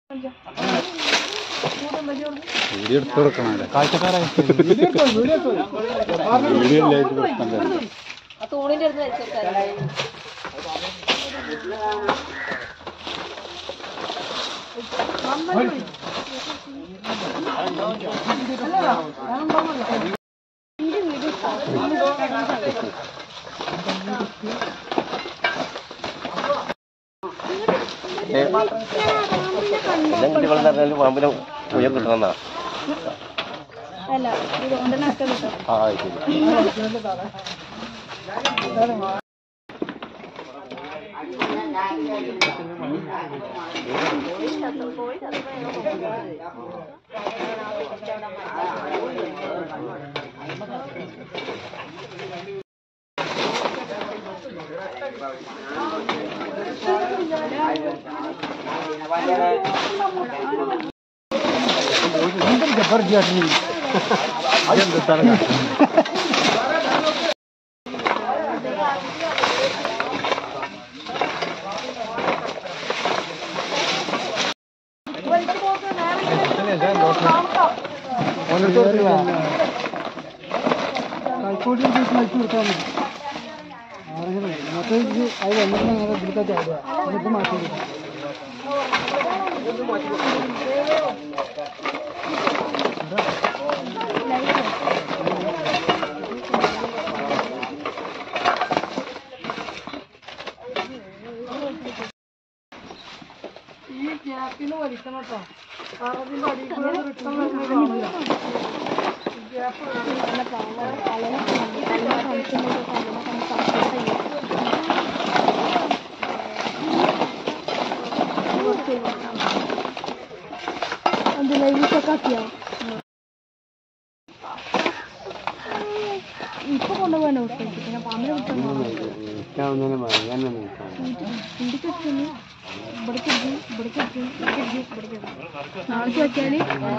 Video എടുത്ത് കൊടുക്കണല്ലേ കാഴ്ചക്കാരായി തൂണിന്റെ അടുത്ത് വെച്ചേക്കാല്ലേ പാമ്പിനെ ഉയർ കിട്ടണമെന്നാ അല്ല ആ ശരി ഇപ്പൊ കൊണ്ടുപോകാനോ പിന്നെ പാമ്പിനെ നാളെ വെച്ചാല്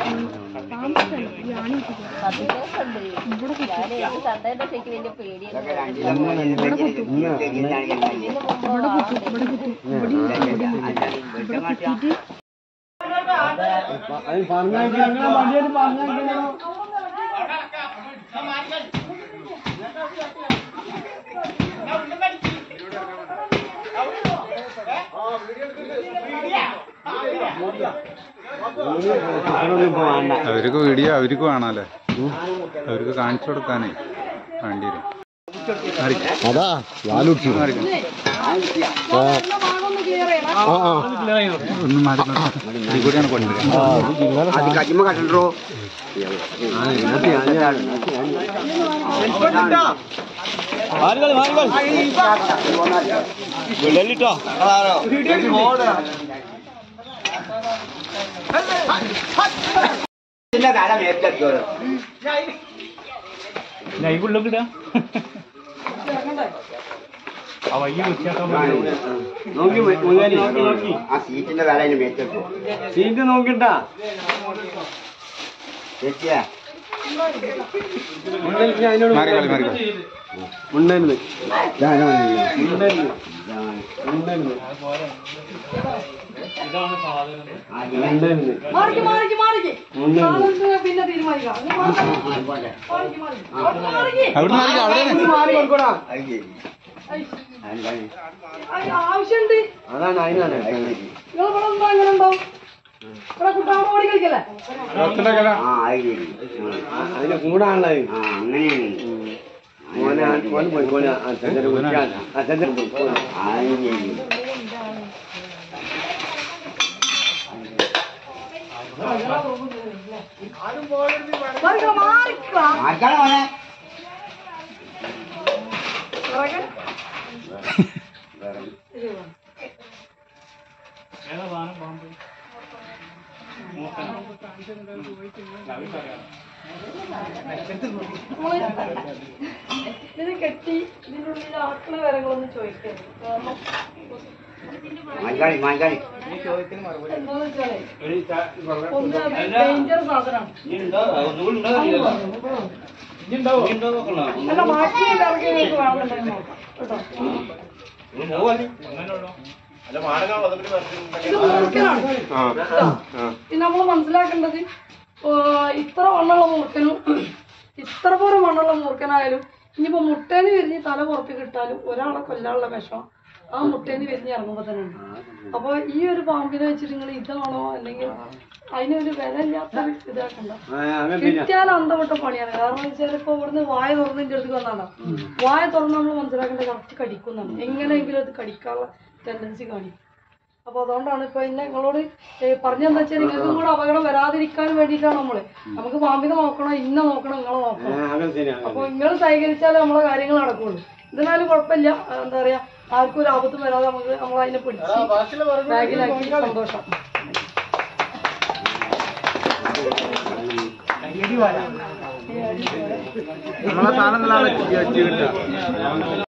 അവർക്ക് വീഡിയോ അവർക്ക് വേണല്ലേ അവർക്ക് കാണിച്ചു കൊടുക്കാനേ വേണ്ടി വരും അതാ ഒന്നും മാറി കൂടിയാണ് കൊണ്ടുവരുന്നത് സീറ്റ് നോക്കിട്ടാ ഉണ്ടായിരുന്നു പിന്നെ തീരുമാനിക്കാം ആവശ്യമുണ്ട് അതാണ് അതിനാണ് എങ്ങനെ ഉണ്ടാവും ഇവിടെ കുട്ടാമ്പ ഓടി കളിക്കല്ലേ അതിന്റെ കൂടാണുള്ളത് മോനെ പോയി പോലെ ഇത് കെട്ടി ഇതിൻ്റെ ഉള്ളിൽ ആക്കണ വിവരങ്ങളൊന്നും ചോദിക്കരുത് എന്താന്ന് വെച്ചാലേ ഒന്ന് ഡേഞ്ചർ സാധനമാണ് അല്ല ബാക്കി ഇറക്കി വേണമെന്നുണ്ടെങ്കിൽ കേട്ടോ ഇത് മൂർഖനാണ്. പിന്നെ നമ്മൾ മനസ്സിലാക്കേണ്ടത് ഇത്ര വണ്ണുള്ള മൂർഖനും ഇത്ര പോലെ മണ്ണുള്ള മൂർഖനായാലും ഇനിയിപ്പോ മുട്ടേന് വിരിഞ്ഞ് തല പുറത്ത് കിട്ടാലും ഒരാളെ കൊല്ലാനുള്ള വിഷം ആ മുട്ടേന് വിരിഞ്ഞ് ഇറങ്ങുമ്പോ തന്നെ ഉണ്ട്. അപ്പൊ ഈ ഒരു പാമ്പിനെ വെച്ചിട്ട് നിങ്ങൾ ഇതാണോ അല്ലെങ്കിൽ അതിനൊരു വില ഇല്ലാത്ത ഇതാക്കണ്ട. കിട്ടിയാൽ അന്തപ്പെട്ട പണിയാണ്. കാരണം വെച്ചാൽ ഇപ്പൊ ഇവിടുന്ന് വായ തുറന്ന് എന്റെ അടുത്ത് വന്നാണ്. വായ തുറന്ന് നമ്മൾ മനസ്സിലാക്കേണ്ട കറക്റ്റ് കടിക്കുന്നതാണ്. എങ്ങനെയെങ്കിലും അത് കടിക്കാനുള്ള ടെൻഡൻസി കാണിക്കും. അപ്പൊ അതുകൊണ്ടാണ് ഇപ്പൊ ഇന്നെ നിങ്ങളോട് പറഞ്ഞെന്താ വെച്ചാൽ നിങ്ങൾക്കും കൂടെ അപകടം വരാതിരിക്കാൻ വേണ്ടിയിട്ടാണ് നമുക്ക് പാമ്പിനെ നോക്കണം, ഇന്നെ നോക്കണം, നിങ്ങളെ നോക്കണം. അപ്പൊ നിങ്ങൾ സഹകരിച്ചാലേ നമ്മളെ കാര്യങ്ങൾ നടക്കുള്ളൂ. ഇതിനാലും കുഴപ്പമില്ല. എന്താ പറയാ, ആർക്കും ഒരു ആപത്തും വരാതെ നമുക്ക് നമ്മളതിനെ പിടിച്ച് ബാഗിലാക്കി സന്തോഷം. നമ്മളെ സാധനം